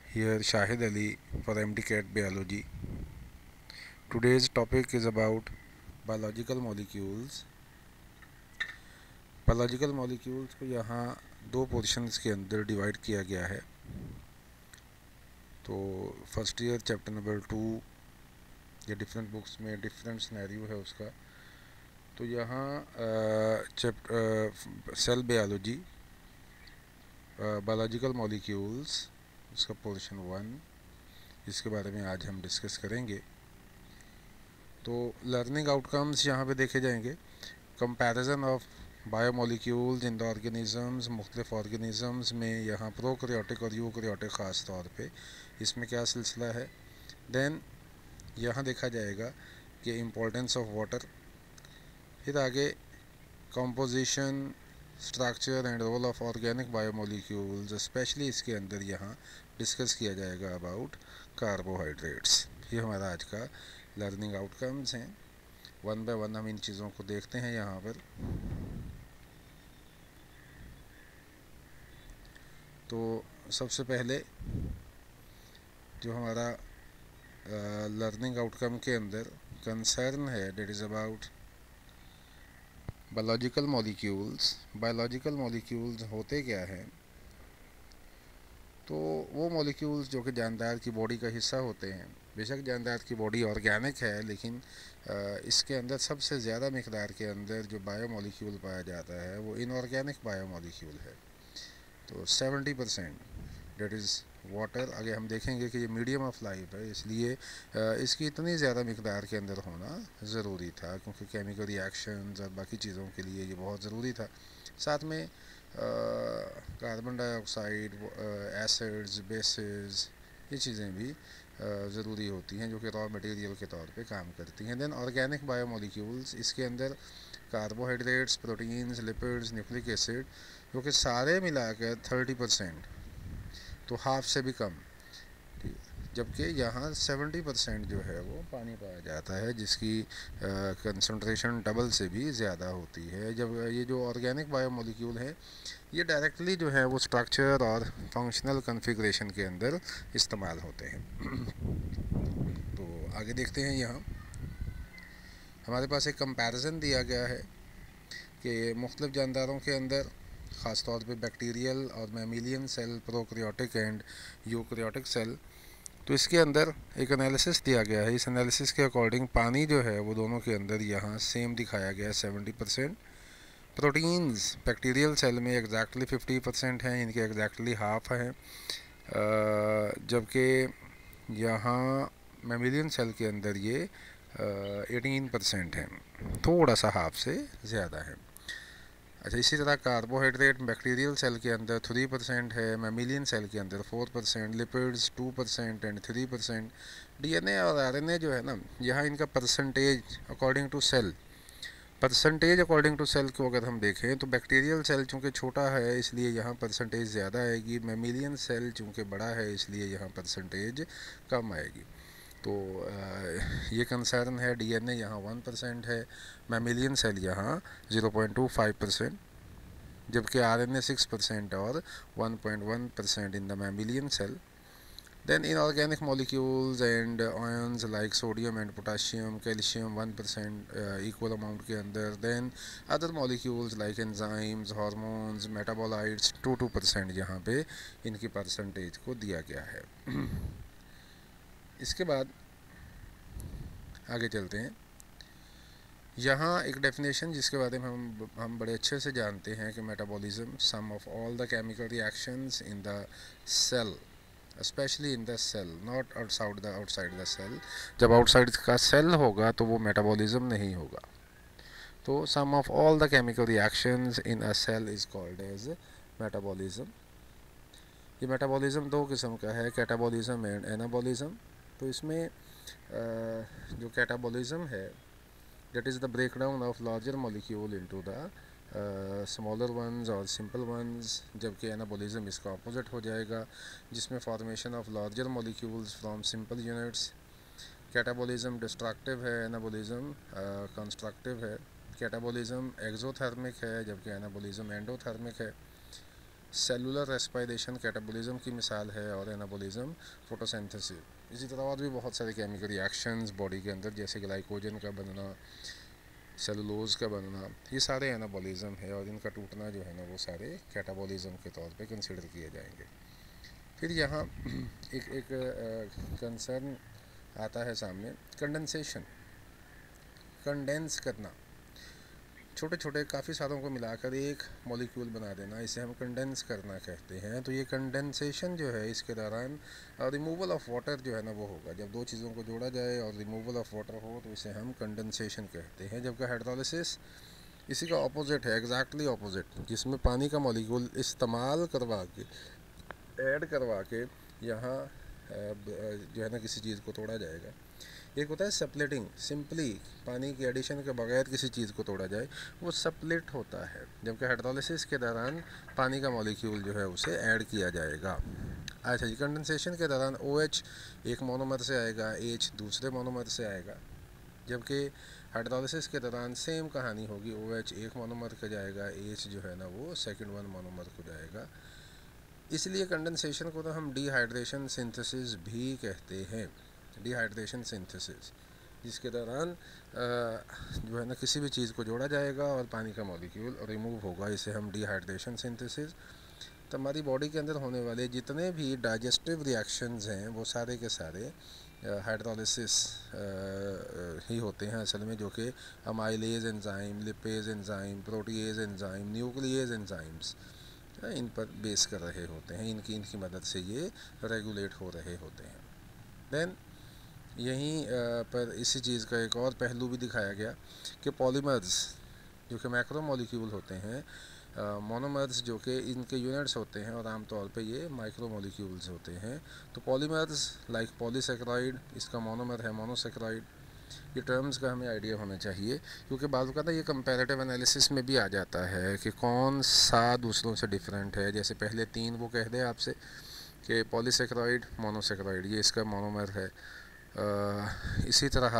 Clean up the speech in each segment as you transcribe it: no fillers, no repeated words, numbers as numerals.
Here Shahid Ali for MD-CAT Biology. Today's topic is about biological molecules. Biological molecules को यहाँ दो portions के अंदर डिवाइड किया गया है। तो फर्स्ट ईयर चैप्टर नंबर 2 या डिफरेंट बुक्स में डिफरेंट सिनेरियो है उसका। तो यहाँ सेल बायोलॉजी बायोलॉजिकल मॉलिक्यूल्स उसका पोर्शन 1, इसके बारे में आज हम डिस्कस करेंगे। तो लर्निंग आउटकम्स यहाँ पे देखे जाएंगे। Comparison of biomolecules in the organisms, मुख्तलिफ ऑर्गेनिज़म्स में यहाँ प्रोकैरियोटिक और यूकैरियोटिक ख़ास तौर पे इसमें क्या सिलसिला है। देन यहाँ देखा जाएगा कि इम्पोर्टेंस ऑफ वाटर। फिर आगे composition, structure and role of organic biomolecules, specially इसके अंदर यहाँ डिस्कस किया जाएगा अबाउट कार्बोहाइड्रेट्स। ये हमारा आज का लर्निंग आउटकम्स हैं। वन बाय वन हम इन चीज़ों को देखते हैं यहाँ पर। तो सबसे पहले जो हमारा लर्निंग आउटकम के अंदर कंसर्न है, that is about biological molecules. Biological molecules होते क्या हैं? तो वो मॉलिक्यूल्स जो कि जानदार की बॉडी का हिस्सा होते हैं। बेशक जानदार की बॉडी ऑर्गेनिक है, लेकिन इसके अंदर सबसे ज़्यादा मकदार के अंदर जो बायोमोलिक्यूल पाया जाता है वो इनऑर्गेनिक बायोमोलिक्यूल है। तो 70% डेट इज़ वाटर। आगे हम देखेंगे कि ये मीडियम ऑफ लाइफ है, इसलिए इसकी इतनी ज़्यादा मकदार के अंदर होना ज़रूरी था, क्योंकि केमिकल रिएक्शंस और बाकी चीज़ों के लिए ये बहुत ज़रूरी था। साथ में कार्बन डाइऑक्साइड, एसिड्स, बेसिस, ये चीज़ें भी ज़रूरी होती हैं जो कि रॉ मटेरियल के तौर पे काम करती हैं। देन ऑर्गेनिक बायोमोलिक्यूल्स, इसके अंदर carbohydrates, proteins, lipids, nucleic acid, जो कि सारे मिलाकर 30%, तो हाफ से भी कम, जबकि यहाँ 70% जो है वो पानी पाया जाता है, जिसकी कंसंट्रेशन डबल से भी ज़्यादा होती है। जब ये जो ऑर्गेनिक बायोमोलिक्यूल है ये डायरेक्टली जो है वो स्ट्रक्चर और फंक्शनल कॉन्फ़िगरेशन के अंदर इस्तेमाल होते हैं। तो आगे देखते हैं। यहाँ हमारे पास एक कंपैरिजन दिया गया है कि मुख्तलिफ जानदारों के अंदर, ख़ास तौर पे बैक्टीरियल और mammalian cell, prokaryotic and eukaryotic cell, तो इसके अंदर एक एनालिसिस दिया गया है। इस एनालिसिस के अकॉर्डिंग पानी जो है वो दोनों के अंदर यहाँ सेम दिखाया गया है, 70%। प्रोटीन्स बैक्टीरियल सेल में एग्जैक्टली 50% हैं, इनके एग्जैक्टली हाफ हैं, जबकि यहाँ मैमिलियन सेल के अंदर ये 18% है, थोड़ा सा हाफ से ज़्यादा है। अच्छा, इसी तरह कार्बोहाइड्रेट बैक्टीरियल सेल के अंदर 3% है, मैमिलियन सेल के अंदर 4%, लिपिड्स 2% एंड 3%। डीएनए और आरएनए जो है ना, यहाँ इनका percentage according to cell, percentage according to cell को अगर हम देखें तो बैक्टीरियल सेल चूँकि छोटा है इसलिए यहाँ परसेंटेज ज़्यादा आएगी, मैमिलियन सेल चूँकि बड़ा है इसलिए यहाँ परसेंटेज कम आएगी। तो ये कंसर्न है। डीएनए यहाँ 1% है, मैमिलियन सेल यहाँ 0.25%, जबकि आरएनए 6% और 1.1% in the mammalian cell. Then inorganic molecules and ions like sodium and potassium, calcium 1% equal amount के अंदर। Then other molecules like enzymes, hormones, metabolites 2% यहाँ पे इनकी परसेंटेज को दिया गया है। इसके बाद आगे चलते हैं। यहाँ एक डेफिनेशन जिसके बारे में हम बड़े अच्छे से जानते हैं कि metabolism, sum of all the chemical reactions in the cell, specially in the cell, not outside the cell. जब आउटसाइड का सेल होगा तो वो मेटाबॉलिज्म नहीं होगा। तो sum of all the chemical reactions in a cell is called as metabolism. ये metabolism दो किस्म का है, कैटाबॉलिज्म एंड एनाबॉलिज्म। तो इसमें जो कैटाबॉलिज्म है, that is the breakdown of larger molecule into the smaller ones और simple ones, जबकि एनाबॉलिज्म इसका ऑपोजिट हो जाएगा, जिसमें formation of larger molecules from simple units. Catabolism destructive है, एनाबॉलिज्म कंस्ट्रक्टिव है। कैटाबॉलिज्म एक्सोथर्मिक है, जबकि एनाबॉलिज्म एंडोथर्मिक है। सेलुलर रेस्पिरेशन कैटाबोलिज्म की मिसाल है और एनाबोलिज्म फोटोसिंथेसिस। इसी तरह और भी बहुत सारे केमिकल रिएक्शंस बॉडी के अंदर जैसे ग्लाइकोजन का बनना, सेलुलोज का बनना, ये सारे एनाबोलिज्म है और इनका टूटना जो है ना वो सारे कैटाबोलिज्म के तौर पे कंसिडर किए जाएंगे। फिर यहाँ एक कंसर्न आता है सामने, कंडेंसेशन, कंडेंस करना, छोटे छोटे काफ़ी सारों को मिलाकर एक मॉलिक्यूल बना देना, इसे हम कंडेंस करना कहते हैं। तो ये कंडेंसेशन जो है इसके दौरान रिमूवल ऑफ वाटर जो है ना वो होगा। जब दो चीज़ों को जोड़ा जाए और रिमूवल ऑफ वाटर हो तो इसे हम कंडेंसेशन कहते हैं। जबकि हाइड्रोलिसिस इसी का ऑपोजिट है, एग्जैक्टली ऑपोजिट, जिसमें पानी का मॉलिक्यूल इस्तेमाल करवा के, ऐड करवा के यहाँ जो है ना किसी चीज़ को तोड़ा जाएगा। एक होता है सेपलेटिंग, सिंपली पानी की एडिशन के बगैर किसी चीज़ को तोड़ा जाए, वो सेपलेट होता है। जबकि हाइड्रोलिसिस के दौरान पानी का मॉलिक्यूल जो है उसे ऐड किया जाएगा। अच्छा जी, कंडेंसेशन के दौरान OH एक मोनोमर से आएगा, H दूसरे मोनोमर से आएगा। जबकि हाइड्रोलिसिस के दौरान सेम कहानी होगी, OH एक मोनोमर का जाएगा, H जो है ना वो सेकेंड वन मोनोमर को जाएगा। इसलिए कंडेंसेशन को तो हम डिहाइड्रेशन सिंथेसिस भी कहते हैं, डिहाइड्रेशन सिंथेसिस, जिसके दौरान जो है ना किसी भी चीज़ को जोड़ा जाएगा और पानी का मॉलिक्यूल रिमूव होगा, इसे हम डिहाइड्रेशन सिंथेसिस। तो हमारी बॉडी के अंदर होने वाले जितने भी डाइजेस्टिव रिएक्शंस हैं वो सारे के सारे हाइड्रोलिसिस ही होते हैं असल में, जो कि amylase enzyme, lipase enzyme, protease enzyme, nuclease enzymes इन पर बेस कर रहे होते हैं। इनकी मदद से ये रेगुलेट हो रहे होते हैं। देन यहीं पर इसी चीज़ का एक और पहलू भी दिखाया गया कि पॉलीमर्स जो कि मैक्रो मॉलिक्यूल होते हैं, मोनोमर्स जो कि इनके यूनिट्स होते हैं और आमतौर पे ये माइक्रो मॉलिक्यूल्स होते हैं। तो पॉलीमर्स लाइक पॉलीसेकेराइड, इसका मोनोमर है मोनोसेकेराइड। ये टर्म्स का हमें आइडिया होना चाहिए, क्योंकि बात का ये कंपैरेटिव एनालिसिस में भी आ जाता है कि कौन सा दूसरों से डिफरेंट है। जैसे पहले तीन वो कह दें आपसे कि पॉलीसेकेराइड, मोनोसेकेराइड, ये इसका मोनोमर है। इसी तरह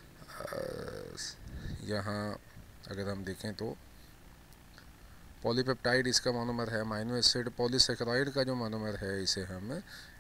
यहाँ अगर हम देखें तो पॉलीपेप्टाइड इसका मोनोमर है अमाइनो एसिड, पॉलीसेकेराइड का जो मोनोमर है इसे हम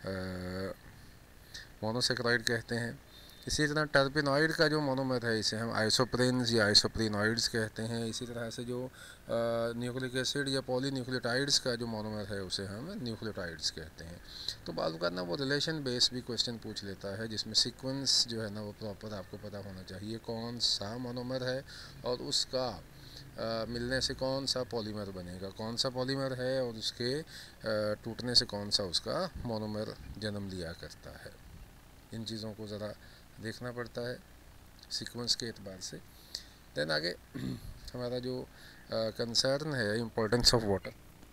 मोनोसेकेराइड कहते हैं। इसी तरह टर्पेनॉइड का जो मोनोमर है इसे हम आइसोप्रेन्स या आइसोप्रीनॉइड्स कहते हैं। इसी तरह से जो न्यूक्लिक एसिड या पॉलीन्यूक्लियोटाइड्स का जो मोनोमर है उसे हम न्यूक्लियोटाइड्स कहते हैं। तो बात करना वो रिलेशन बेस भी क्वेश्चन पूछ लेता है, जिसमें सीक्वेंस जो है ना वो प्रॉपर आपको पता होना चाहिए, कौन सा मोनोमर है और उसका मिलने से कौन सा पॉलीमर बनेगा, कौन सा पॉलीमर है और उसके टूटने से कौन सा उसका मोनोमर जन्म लिया करता है। इन चीज़ों को ज़रा देखना पड़ता है सीक्वेंस के एतबार से। देन आगे हमारा जो कंसर्न है इम्पोर्टेंस ऑफ वाटर।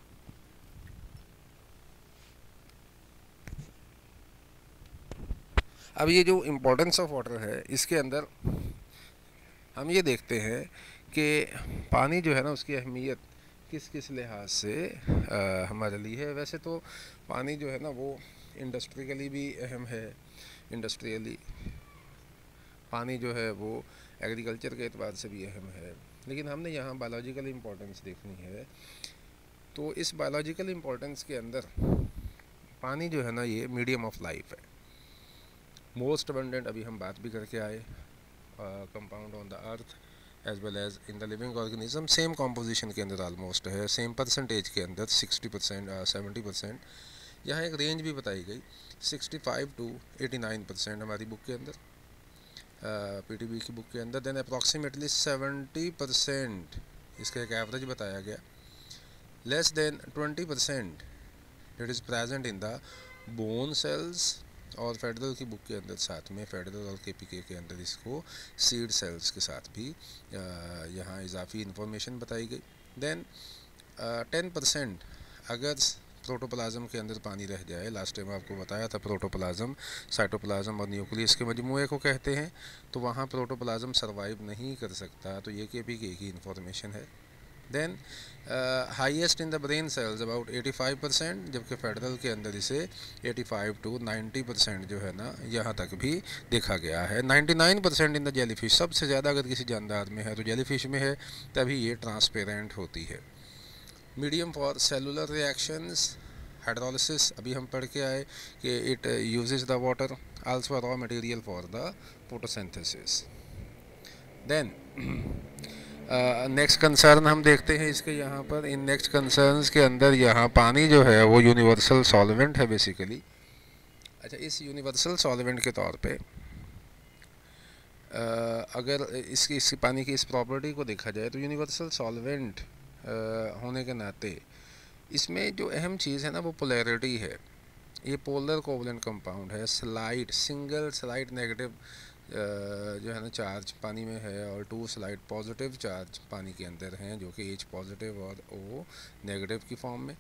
अब ये जो इम्पोर्टेंस ऑफ वाटर है इसके अंदर हम ये देखते हैं कि पानी जो है ना उसकी अहमियत किस किस लिहाज से हमारे लिए है। वैसे तो पानी जो है ना वो इंडस्ट्रियली भी अहम है, इंडस्ट्रियली पानी जो है वो एग्रीकल्चर के एतबार से भी अहम है, लेकिन हमने यहाँ बायोलॉजिकल इम्पोर्टेंस देखनी है। तो इस बायोलॉजिकल इम्पोर्टेंस के अंदर पानी जो है ना ये मीडियम ऑफ लाइफ है, मोस्ट अबंडेंट, अभी हम बात भी करके आए, compound on the earth as well as in the living organism, same composition के अंदर ऑलमोस्ट है, सेम परसेंटेज के अंदर 60% 70%। यहाँ एक रेंज भी बताई गई 65 to 89% हमारी बुक के अंदर, PTB की बुक के अंदर। देन अप्रॉक्सीमेटली 70% इसका एक एवरेज बताया गया। Less than 20% it is present in the bone cells, और फेडरल की बुक के अंदर साथ में, फेडरल और KPK के अंदर इसको सीड सेल्स के साथ भी यहाँ इजाफी इंफॉर्मेशन बताई गई। देन 10% अगर प्रोटोप्लाज्म के अंदर पानी रह जाए, लास्ट टाइम आपको बताया था प्रोटोप्लाज्म, साइटोप्लाज्म और न्यूक्लियस के मजमूए को कहते हैं, तो वहाँ प्रोटोप्लाज्म सर्वाइव नहीं कर सकता, तो ये KPK की इंफॉर्मेशन है। Then highest in the brain cells about 85%, जबकि फेडरल के अंदर इसे 85 to 90% जो है ना यहाँ तक भी देखा गया है। 99% इन द जेलीफिश, सबसे ज़्यादा अगर किसी जानदार में है तो जेलीफिश में है, तभी ये ट्रांसपेरेंट होती है। Medium for cellular reactions, hydrolysis अभी हम पढ़ के आए कि it uses the water, also raw material for the photosynthesis. Then next concern हम देखते हैं इसके यहाँ पर। इन नेक्स्ट कंसर्न्स के अंदर यहाँ पानी जो है वो यूनिवर्सल सॉल्वेंट है बेसिकली। अच्छा, इस यूनिवर्सल सॉल्वेंट के तौर पे अगर इसकी पानी की इस प्रॉपर्टी को देखा जाए तो यूनिवर्सल सॉल्वेंट होने के नाते इसमें जो अहम चीज़ है ना वो पोलैरिटी है। ये पोलर कोवलेंट कंपाउंड है। स्लाइड सिंगल स्लाइड नेगेटिव जो है ना चार्ज पानी में है, और 2 स्लाइड पॉजिटिव चार्ज पानी के अंदर हैं जो कि H पॉजिटिव और O नेगेटिव की फॉर्म में।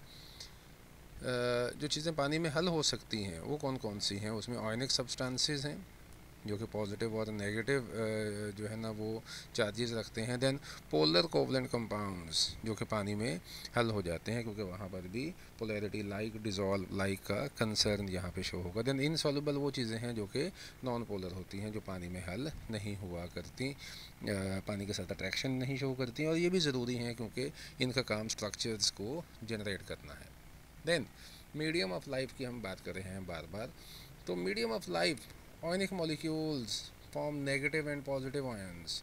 जो चीज़ें पानी में हल हो सकती हैं वो कौन कौन सी हैं? उसमें आयनिक सब्सटेंसेस हैं जो कि पॉजिटिव और नेगेटिव जो है ना वो चार्जेस रखते हैं। देन पोलर कोवलेंट कंपाउंड्स जो कि पानी में हल हो जाते हैं, क्योंकि वहाँ पर भी पोलैरिटी लाइक डिज़ोल्व लाइक का कंसर्न यहाँ पे शो होगा। देन इनसॉल्युबल वो चीज़ें हैं जो कि नॉन पोलर होती हैं, जो पानी में हल नहीं हुआ करती, पानी के साथ अट्रैक्शन नहीं शो करती, और ये भी ज़रूरी हैं क्योंकि इनका काम स्ट्रक्चर्स को जनरेट करना है। देन मीडियम ऑफ लाइफ की हम बात कर रहे हैं बार बार, तो medium of life ionic molecules form negative and positive ions.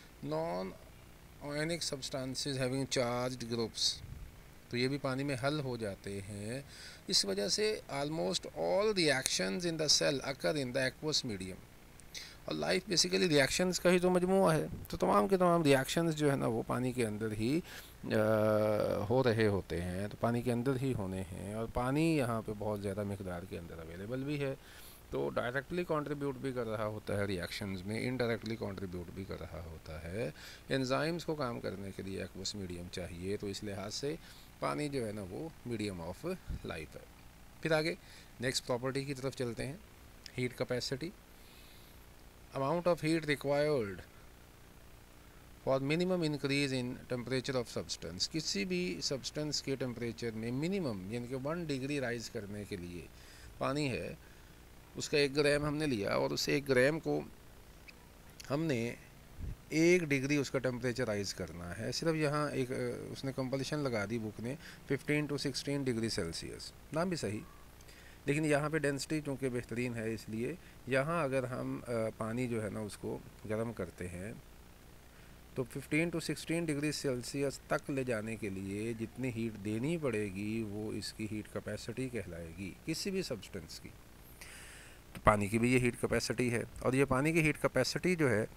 Non-ionic substances having charged groups, तो ये भी पानी में हल हो जाते हैं। इस वजह से almost all reactions in the cell occur in the aqueous medium। और लाइफ बेसिकली रिएक्शंस का ही तो मजमूआ है, तो तमाम के तमाम रिएक्शंस जो है ना वो पानी के अंदर ही हो रहे होते हैं, तो पानी के अंदर ही होने हैं, और पानी यहाँ पे बहुत ज़्यादा मकदार के अंदर अवेलेबल भी है, तो डायरेक्टली कंट्रीब्यूट भी कर रहा होता है रिएक्शंस में, इनडायरेक्टली कंट्रीब्यूट भी कर रहा होता है। एंजाइम्स को काम करने के लिए एक्वस मीडियम चाहिए, तो इस लिहाज से पानी जो है ना वो मीडियम ऑफ लाइफ है। फिर आगे नेक्स्ट प्रॉपर्टी की तरफ चलते हैं, heat capacity. Amount of heat required for minimum increase in temperature of substance. किसी भी सब्सटेंस के टेम्परेचर में मिनिमम यानी कि 1 डिग्री राइज करने के लिए पानी है, उसका 1 ग्राम हमने लिया और उस 1 ग्राम को हमने 1 डिग्री उसका टेम्परेचर राइज करना है। सिर्फ यहाँ एक उसने कंपल्शन लगा दी बुक ने 15 to 16 डिग्री सेल्सियस, नाम भी सही, लेकिन यहाँ पे डेंसिटी चूँकि बेहतरीन है, इसलिए यहाँ अगर हम पानी जो है ना उसको गर्म करते हैं तो 15 to 16 डिग्री सेल्सियस तक ले जाने के लिए जितनी हीट देनी पड़ेगी वो इसकी हीट कैपेसिटी कहलाएगी किसी भी सब्सटेंस की। तो पानी की भी ये हीट कैपेसिटी है, और ये पानी की हीट कैपेसिटी जो है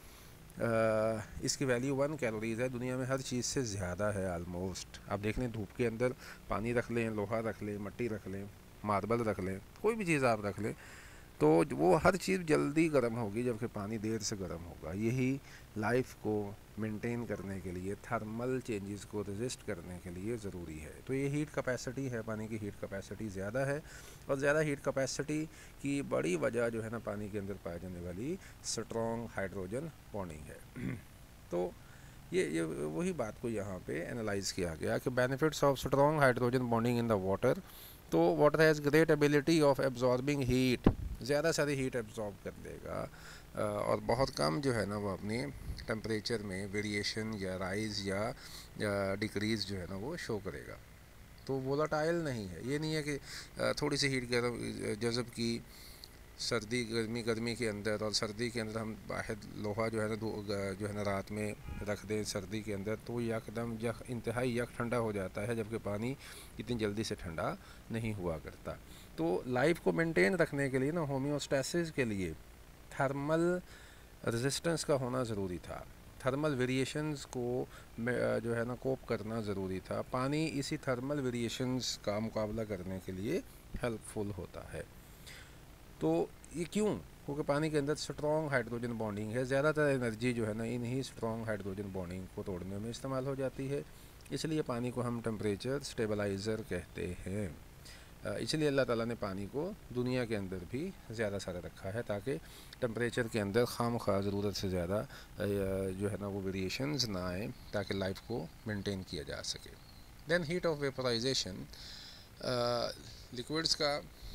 इसकी वैल्यू 1 कैलोरीज है। दुनिया में हर चीज़ से ज़्यादा है ऑलमोस्ट। आप देख लें धूप के अंदर पानी रख लें, लोहा रख लें, मिट्टी रख लें, मार्बल रख लें, कोई भी चीज़ आप रख लें, तो वो हर चीज़ जल्दी गर्म होगी जबकि पानी देर से गर्म होगा। यही लाइफ को मेंटेन करने के लिए, थर्मल चेंजेस को रेजिस्ट करने के लिए ज़रूरी है। तो ये हीट कैपेसिटी है, पानी की हीट कैपेसिटी ज़्यादा है, और ज़्यादा हीट कैपेसिटी की बड़ी वजह जो है ना पानी के अंदर पाई जाने वाली स्ट्रॉन्ग हाइड्रोजन बॉन्डिंग है। तो ये वही बात को यहाँ पे एनालाइज किया गया कि benefits of strong hydrogen bonding in the water. तो water has great ability of absorbing heat, ज़्यादा सारी हीट एब्जॉर्ब कर देगा, और बहुत कम जो है ना वो अपने टेम्परेचर में वेरिएशन या राइज या डिक्रीज़ जो है ना वो शो करेगा। तो वोलाटाइल नहीं है, ये नहीं है कि थोड़ी सी हीट जज़ब की सर्दी गर्मी के अंदर, और सर्दी के अंदर हम बाहर लोहा जो है ना रात में रख दें सर्दी के अंदर, तो यकदम इंतहाई यक ठंडा हो जाता है, जबकि पानी इतनी जल्दी से ठंडा नहीं हुआ करता। तो लाइफ को मेंटेन रखने के लिए ना होम्योस्टेसिस के लिए थर्मल रेजिस्टेंस का होना ज़रूरी था, थर्मल वेरिएशंस को जो है ना कोप करना ज़रूरी था। पानी इसी थर्मल वेरिएशंस का मुकाबला करने के लिए हेल्पफुल होता है। तो ये क्यों? क्योंकि पानी के अंदर स्ट्रॉन्ग हाइड्रोजन बॉन्डिंग है, ज़्यादातर एनर्जी जो है ना इन्हीं स्ट्रॉन्ग हाइड्रोजन बॉन्डिंग को तोड़ने में इस्तेमाल हो जाती है, इसलिए पानी को हम टेम्परेचर स्टेबलाइज़र कहते हैं। इसलिए अल्लाह ताला ने पानी को दुनिया के अंदर भी ज़्यादा सारा रखा है ताकि टेम्परेचर के अंदर खामखा ज़रूरत से ज़्यादा जो है ना वो वेरिएशंस ना आए, ताकि लाइफ को मेंटेन किया जा सके। Then heat of vaporisation, liquids का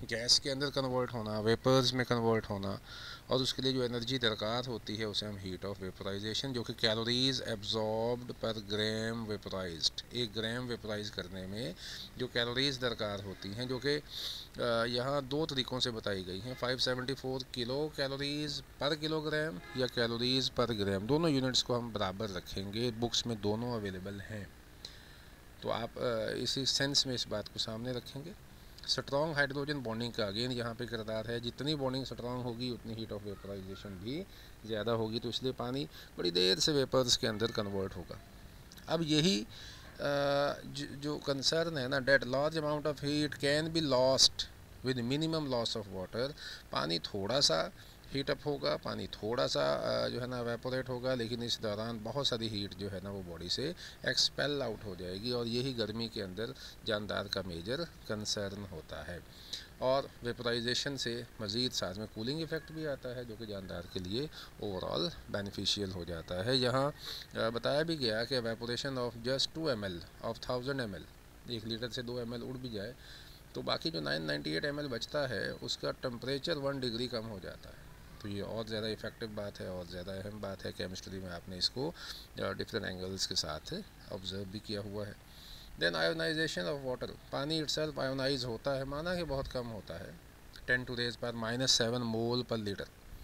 गैस के अंदर कन्वर्ट होना, वेपर्स में कन्वर्ट होना, और उसके लिए जो एनर्जी दरकार होती है उसे हम हीट ऑफ वेपराइजेशन, जो कि कैलोरीज एब्जॉर्ब्ड पर ग्राम वेपराइज्ड, 1 ग्राम वेपराइज करने में जो कैलोरीज दरकार होती हैं, जो कि यहाँ 2 तरीक़ों से बताई गई हैं, 574 किलो कैलोरीज पर किलोग्राम या कैलोरीज पर ग्राम। दोनों यूनिट्स को हम बराबर रखेंगे, बुक्स में दोनों अवेलेबल हैं, तो आप इसी सेंस में इस बात को सामने रखेंगे। स्ट्रॉन्ग हाइड्रोजन बॉन्डिंग का अगेन यहाँ पे किरदार है, जितनी बॉन्डिंग स्ट्रॉन्ग होगी उतनी हीट ऑफ वेपराइजेशन भी ज़्यादा होगी, तो इसलिए पानी बड़ी देर से वेपर्स के अंदर कन्वर्ट होगा। अब यही जो कंसर्न है ना, that large amount of heat can be lost with minimum loss of water. पानी थोड़ा सा हीटअप होगा, पानी थोड़ा सा जो है ना वेपोरेट होगा, लेकिन इस दौरान बहुत सारी हीट जो है ना वो बॉडी से एक्सपेल आउट हो जाएगी, और यही गर्मी के अंदर जानदार का मेजर कंसर्न होता है। और वेपराइजेशन से मज़ीद साथ में कूलिंग इफ़ेक्ट भी आता है, जो कि जानदार के लिए ओवरऑल बेनिफिशियल हो जाता है। यहाँ बताया भी गया कि evaporation of just 2 ml of 1000 ml, 1 litre से 2 ml उड़ भी जाए तो बाकी जो 998 ml बचता है उसका टेम्परेचर 1 डिग्री कम हो जाता है। तो ये और ज़्यादा इफ़ेक्टिव बात है और ज़्यादा अहम बात है। केमिस्ट्री में आपने इसको डिफरेंट एंगल्स के साथ ऑब्जर्व भी किया हुआ है। देन आयोनाइजेशन ऑफ वाटर, पानी इटसेल्फ आयोनाइज होता है, माना कि बहुत कम होता है, 10⁻⁻⁷ मोल पर लीटर।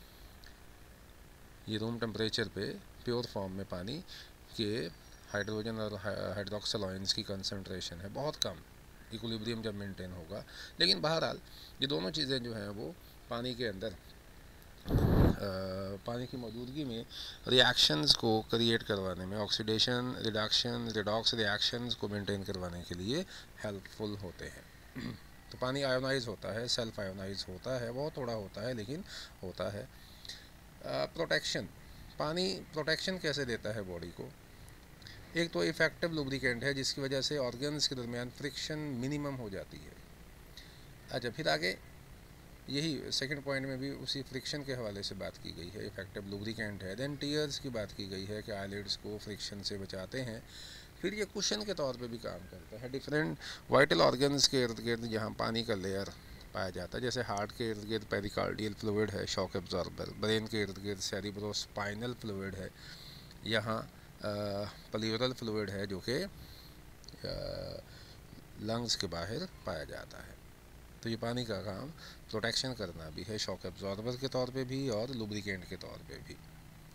ये रूम टेम्परेचर पे प्योर फॉर्म में पानी के हाइड्रोजन और हाइड्रोक्सिल आयंस की कंसंट्रेशन है, बहुत कम, इक्विलिब्रियम जब मेंटेन होगा। लेकिन बहरहाल ये दोनों चीज़ें जो हैं वो पानी के अंदर पानी की मौजूदगी में रिएक्शंस को क्रिएट करवाने में, ऑक्सीडेशन, रिडक्शन, रिडॉक्स रिएक्शंस को मेंटेन करवाने के लिए हेल्पफुल होते हैं। तो पानी आयोनाइज होता है, सेल्फ आयोनाइज होता है, बहुत थोड़ा होता है लेकिन होता है। प्रोटेक्शन, पानी प्रोटेक्शन कैसे देता है बॉडी को? एक तो इफ़ेक्टिव लुब्रिकेंट है जिसकी वजह से ऑर्गन्स के दरमियान फ्रिक्शन मिनिमम हो जाती है। अच्छा, फिर आगे यही सेकंड पॉइंट में भी उसी फ्रिक्शन के हवाले से बात की गई है, इफेक्टिव लुब्रिकेंट है। देन टीयर्स की बात की गई है कि आईलिड्स को फ्रिक्शन से बचाते हैं। फिर ये कुशन के तौर पे भी काम करता है डिफरेंट वाइटल ऑर्गन्स के इर्द गिर्द जहाँ पानी का लेयर पाया जाता है, जैसे हार्ट के इर्द गिर्द पेरिकार्डियल फ्लूइड है, शॉक एब्जॉर्बर, ब्रेन के इर्द गिर्द सेरिब्रोस्पाइनल फ्लूइड है, यहाँ प्लूरल फ्लूइड है जो कि लंग्स के बाहर पाया जाता है। तो ये पानी का काम प्रोटेक्शन करना भी है, शॉक एब्जॉर्बर के तौर पे भी और लुब्रिकेंट के तौर पे भी।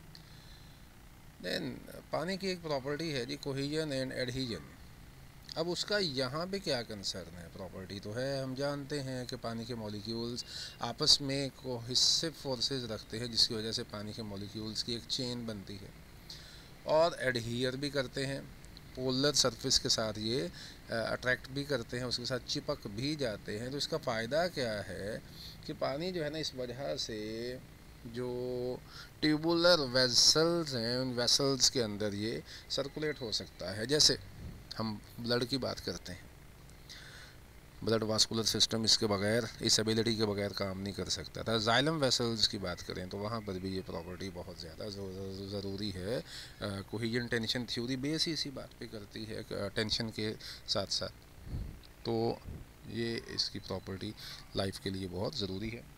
देन पानी की एक प्रॉपर्टी है जी, कोहेजन एंड एडहीजन। अब उसका यहाँ पे क्या कंसर्न है? प्रॉपर्टी तो है, हम जानते हैं कि पानी के मॉलिक्यूल्स आपस में कोहेसिव फोर्सेस रखते हैं, जिसकी वजह से पानी के मॉलिक्यूल्स की एक चेन बनती है और एडहियर भी करते हैं, पोलर सरफेस के साथ ये अट्रैक्ट भी करते हैं, उसके साथ चिपक भी जाते हैं। तो इसका फ़ायदा क्या है कि पानी जो है ना, इस वजह से जो ट्यूबुलर वेसल्स हैं उन वेसल्स के अंदर ये सर्कुलेट हो सकता है। जैसे हम ब्लड की बात करते हैं, ब्लड वास्कुलर सिस्टम इसके बगैर, इस एबिलिटी के बगैर काम नहीं कर सकता था। जाइलम वेसल्स की बात करें तो वहाँ पर भी ये प्रॉपर्टी बहुत ज़्यादा ज़रूरी है। कोहेजन टेंशन थ्योरी बेस ही इसी बात पे करती है, टेंशन के साथ साथ, तो ये इसकी प्रॉपर्टी लाइफ के लिए बहुत ज़रूरी है।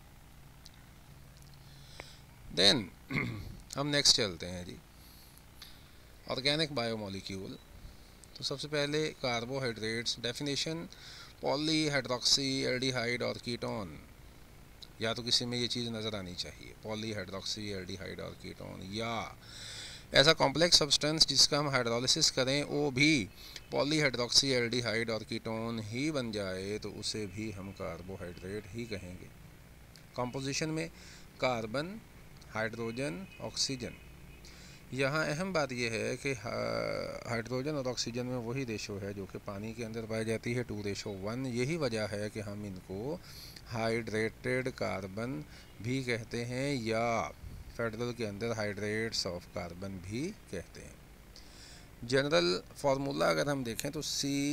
देन हम नेक्स्ट चलते हैं जी, ऑर्गेनिक बायोमोलिक्यूल। तो सबसे पहले कार्बोहाइड्रेट्स, डेफिनेशन पॉलीहाइड्रोक्सी एल्डिहाइड और कीटोन, या तो किसी में ये चीज़ नज़र आनी चाहिए, पॉलीहाइड्रोक्सी एल्डिहाइड और कीटोन, या ऐसा कॉम्प्लेक्स सब्सटेंस जिसका हम हाइड्रोलिसिस करें वो भी पॉलीहाइड्रोक्सी एल्डिहाइड और कीटोन ही बन जाए तो उसे भी हम कार्बोहाइड्रेट ही कहेंगे। कंपोजिशन में कार्बन, हाइड्रोजन, ऑक्सीजन। यहाँ अहम बात यह है कि हाइड्रोजन और ऑक्सीजन में वही रेशो है जो कि पानी के अंदर पाई जाती है, 2:1। यही वजह है कि हम इनको हाइड्रेटेड कार्बन भी कहते हैं या फेडरल के अंदर हाइड्रेट्स ऑफ कार्बन भी कहते हैं। जनरल फार्मूला अगर हम देखें तो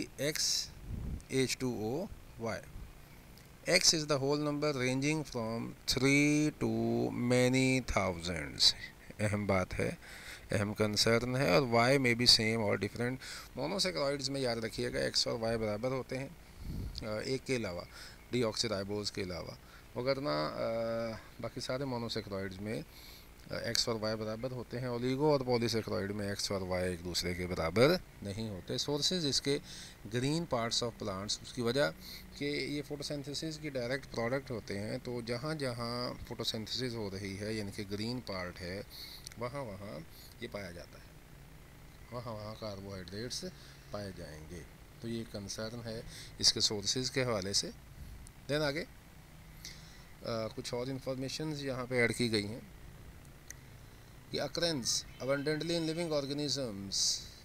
CxH2OY, X is the whole number ranging from 3 to many thousands। अहम बात है, अहम कंसर्न है। और Y में भी सेम और डिफरेंट। मोनोसेक्राइड्स में याद रखिएगा X और Y बराबर होते हैं, एक के अलावा डीऑक्सीराइबोज के अलावा, वगरना बाकी सारे मोनोसेक्राइड्स में एक्स और वाई बराबर होते हैं। ओलिगो और पॉलीसेक्राइड में एक्स और वाई एक दूसरे के बराबर नहीं होते। सोर्सेज इसके ग्रीन पार्ट्स ऑफ प्लांट्स, उसकी वजह कि ये फोटोसिंथेसिस की डायरेक्ट प्रोडक्ट होते हैं, तो जहाँ जहाँ फोटोसिंथेसिस हो रही है यानी कि ग्रीन पार्ट है, वहाँ वहाँ ये पाया जाता है, वहाँ वहाँ कार्बोहाइड्रेट्स पाए जाएंगे। तो ये कंसर्न है इसके सोर्सेज के हवाले से। देन आगे कुछ और इंफॉर्मेशन यहाँ पे ऐड की गई हैं कि occurrence abundantly in living organisms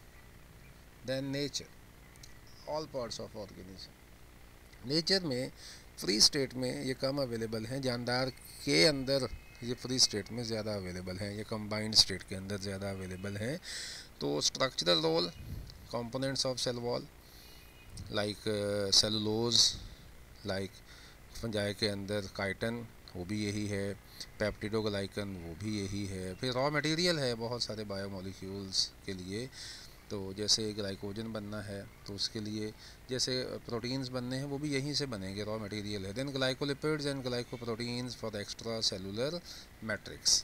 than nature, all parts of organism। Nature में फ्री स्टेट में ये कम अवेलेबल हैं, जानदार के अंदर ये फ्री स्टेट में ज़्यादा अवेलेबल हैं, ये कंबाइंड स्टेट के अंदर ज़्यादा अवेलेबल हैं। तो structural role, components of cell wall like cellulose, like fungi के अंदर काइटन, वो भी यही है, पेप्टिडोग्लाइकन वो भी यही है। फिर रॉ मटेरियल है बहुत सारे बायोमोलिक्यूल्स के लिए, तो जैसे ग्लाइकोजन बनना है तो उसके लिए जैसे प्रोटीन्स बनने हैं वो भी यहीं से बनेंगे, रॉ मटेरियल है। Then glycolipids and glycoproteins for extra cellular matrix.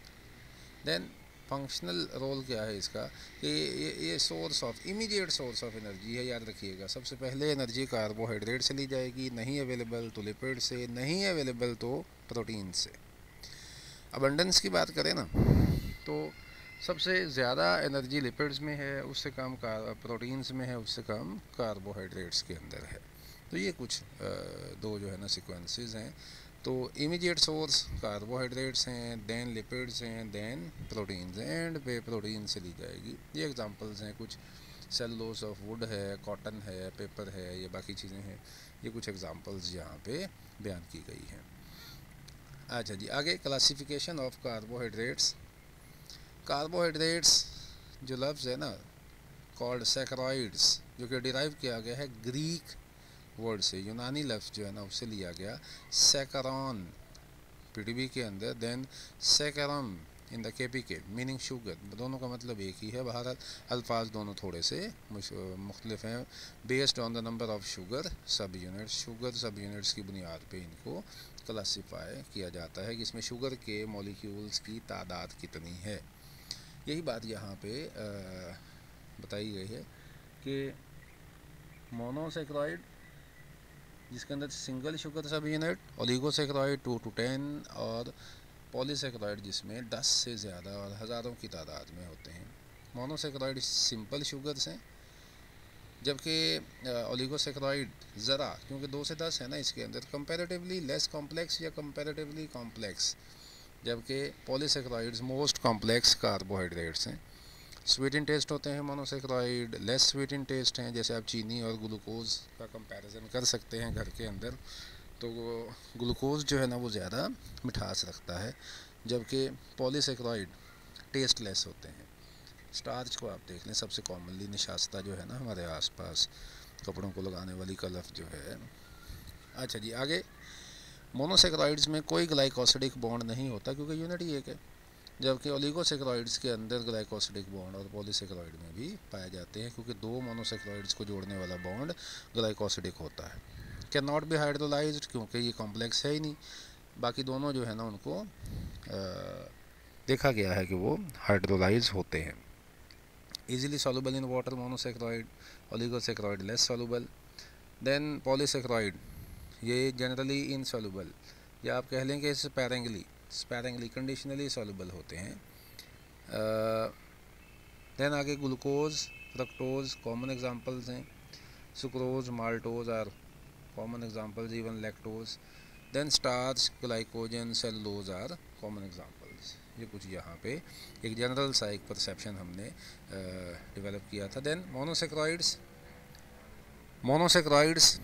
Then functional role क्या है इसका कि ये source of immediate source of energy है, याद रखिएगा। सबसे पहले एनर्जी कार्बोहाइड्रेट से ली जाएगी, नहीं अवेलेबल तो लिपिड से, नहीं अवेलेबल तो प्रोटीन से। अबंडेंस की बात करें ना तो सबसे ज़्यादा एनर्जी लिपिड्स में है, उससे कम प्रोटीन्स में है, उससे कम कार्बोहाइड्रेट्स के अंदर है। तो ये कुछ दो जो है ना सीक्वेंसेस हैं। तो इमीडिएट सोर्स कार्बोहाइड्रेट्स हैं, देन लिपिड्स हैं, देन प्रोटीन्स, एंड पे प्रोटीन से ली जाएगी। ये एग्जांपल्स हैं कुछ, सेलुलोज ऑफ वुड है, कॉटन है, पेपर है, ये बाकी चीज़ें हैं। ये कुछ एग्जांपल्स यहाँ पे बयान की गई हैं। अच्छा जी, आगे क्लासिफिकेशन ऑफ कार्बोहाइड्रेट्स। कार्बोहाइड्रेट्स जो लफ्ज़ है ना कॉल्ड सैकराइड्स, जो कि डिराइव किया गया है ग्रीक वर्ड से, यूनानी लफ्ज़ जो है ना उससे लिया गया, सैकरॉन पृथ्वी के अंदर, then saccharum in the KPK meaning sugar, दोनों का मतलब एक ही है। बाहर अल्फाज दोनों थोड़े से मुख्तलिफ हैं। Based on the number of sugar सब यूनिट्स, शुगर सब यूनिट्स की बुनियाद पे इनको क्लासीफाई किया जाता है कि इसमें शुगर के मॉलिक्यूल्स की तादाद कितनी है। यही बात यहाँ पे बताई गई है कि मोनोसेक्राइड जिसके अंदर single sugar subunit, oligosaccharide 2 to 10, और पॉलीसेक्राइड जिसमें 10 से ज़्यादा और हज़ारों की तादाद में होते हैं। मोनोसेक्राइड सिंपल शुगर्स हैं, जबकि ओलिगोसेक्राइड ज़रा, क्योंकि 2 से 10 है ना इसके अंदर, कंपैरेटिवली लेस कॉम्प्लेक्स या कंपैरेटिवली कॉम्प्लेक्स, जबकि पॉलीसेक्राइड्स मोस्ट कॉम्प्लेक्स कार्बोहाइड्रेट्स हैं। स्वीट इन टेस्ट होते हैं monosaccharide, less sweet in taste हैं। जैसे आप चीनी और ग्लूकोज का कंपैरिजन कर सकते हैं घर के अंदर, तो ग्लूकोज जो है ना वो ज़्यादा मिठास रखता है, जबकि पॉलीसेक्राइड टेस्ट लेस होते हैं। स्टार्च को आप देख लें, सबसे कॉमनली निशास्ता जो है ना हमारे आसपास कपड़ों को लगाने वाली कलफ जो है। अच्छा जी, आगे मोनोसेक्राइड्स में कोई ग्लाइकोसिडिक बॉन्ड नहीं होता क्योंकि यूनिट ही एक है, जबकि ओलिगोसेक्राइड्स के अंदर ग्लाइकोसिडिक बॉन्ड और पॉलीसेक्राइड में भी पाए जाते हैं, क्योंकि 2 मोनोसेक्राइड्स को जोड़ने वाला बॉन्ड ग्लाइकोसिडिक होता है। कैन नॉट बी हाइड्रोलाइज्ड, क्योंकि ये कॉम्प्लेक्स है ही नहीं। बाकी दोनों जो है ना उनको देखा गया है कि वो हाइड्रोलाइज होते हैं। Easily soluble in water monosaccharide, oligosaccharide less soluble. Then polysaccharide ये जनरली इनसॉल्युबल, या आप कह लें कि स्पैरेंगली कंडीशनली सॉल्युबल होते हैं। देन आगे ग्लूकोज, फ्रक्टोज कॉमन एग्जांपल्स हैं, sucrose, maltose are common examples, even lactose. Then starch, glycogen, cellulose are common examples. ये कुछ यहाँ पे एक जनरल सा एक परसेप्शन हमने डेवलप किया था। Then monosaccharides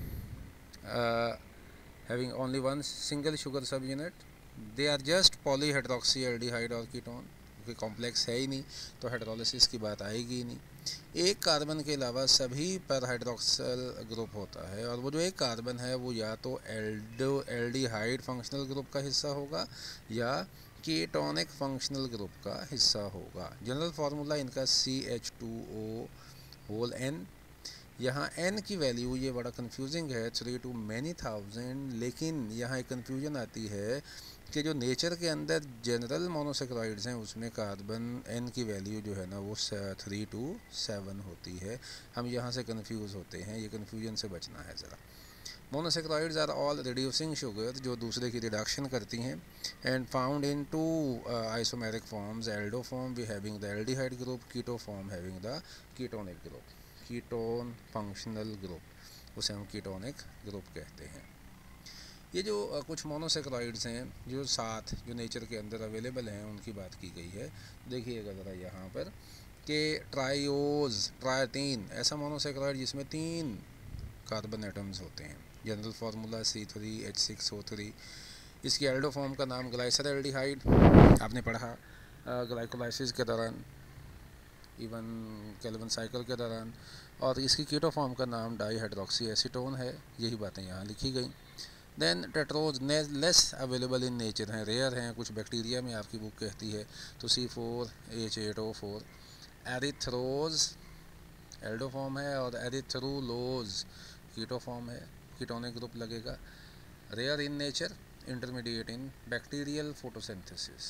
having only one single sugar subunit, they are just polyhydroxyaldehyde और कीटोन, क्योंकि कॉम्प्लेक्स है ही नहीं तो हाइड्रोलिसिस की बात आएगी ही नहीं। एक कार्बन के अलावा सभी पर हाइड्रोक्सिल ग्रुप होता है, और वो जो एक कार्बन है वो या तो एल्डिहाइड फंक्शनल ग्रुप का हिस्सा होगा या कीटोनिक फंक्शनल ग्रुप का हिस्सा होगा। जनरल फार्मूला इनका CH2O(N), यहाँ n की वैल्यू, ये बड़ा कंफ्यूजिंग है, 3 to many thousand, लेकिन यहाँ एक कंफ्यूजन आती है कि जो नेचर के अंदर जनरल मोनोसेक्राइड्स हैं उसमें कार्बन n की वैल्यू जो है ना वो 3 to 7 होती है। हम यहाँ से कंफ्यूज होते हैं, ये कंफ्यूजन से बचना है ज़रा। Monosaccharides are all reducing sugar, जो दूसरे की रिडक्शन करती हैं, and found in two isomeric forms, aldo form we having the aldehyde group, keto form having the ketonic group. Ketone functional group, उसे हम कीटोनिक ग्रुप कहते हैं। ये जो कुछ मोनोसेक्राइड्स हैं जो साथ जो नेचर के अंदर अवेलेबल हैं उनकी बात की गई है। देखिएगा ज़रा यहाँ पर कि ट्राइओज, ट्रायटीन, ऐसा मोनोसेक्राइड जिसमें 3 कार्बन एटम्स होते हैं। General formula C3H6O3। इसकी एल्डो फॉर्म का नाम ग्लाइसर एल्डिहाइड, आपने पढ़ा ग्लाइकोलाइसिस के दौरान, इवन केल्विन साइकिल के दौरान। और इसकी कीटो फॉर्म का नाम डाईहाइड्रोक्सी एसीटोन है। यही बातें यहाँ लिखी गई। Then tetrose less available in nature हैं, रेयर हैं, कुछ बैक्टीरिया में आपकी बुक कहती है, तो C4H8O4। एरिथ्रोज एल्डो फॉर्म है और एरिथ्रोलोज कीटो फॉर्म है, कीटोनिक ग्रुप लगेगा। Rare in nature, intermediate in bacterial photosynthesis.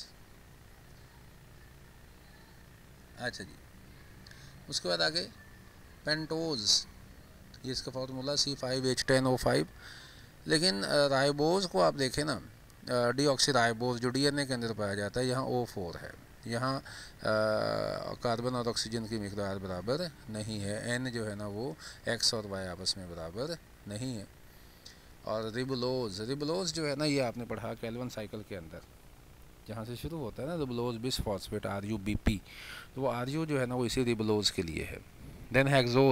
अच्छा जी, उसके बाद आगे पेंटोज, ये इसका फार्मूला C5H10O5। लेकिन राइबोज को आप देखें ना, डीऑक्सी राइबोज जो डीएनए के अंदर पाया जाता है, यहाँ O4 है। यहाँ कार्बन और ऑक्सीजन की मिकदार बराबर नहीं है, N जो है ना वो X और Y आपस में बराबर नहीं है। और रिबुलोज जो है ना, ये आपने पढ़ा केल्विन साइकिल के अंदर, जहाँ से शुरू होता है ना रिबुलोज बिस फॉस्फेट RuBP, तो वो RU जो है ना वो इसी रिबुलोज के लिए है। देन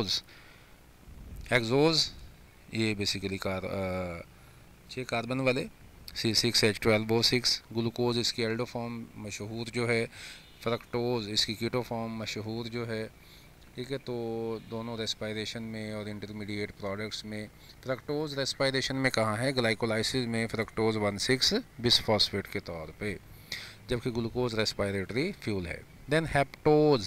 हेक्सोज ये बेसिकली 6 कार्बन वाले C6H12O6। ग्लूकोज इसकी एल्डो फॉर्म मशहूर जो है, फ्रक्टोज इसकी कीटो फॉर्म मशहूर जो है, ठीक है। तो दोनों रेस्पायरेशन में और इंटरमीडिएट प्रोडक्ट्स में, फ्रक्टोज रेस्पायरेशन में कहाँ है, ग्लाइकोलाइसिस में फ्रक्टोज 1,6 बिसफॉस्फेट के तौर पे, जबकि ग्लूकोज रेस्पायरेटरी फ्यूल है। Then heptose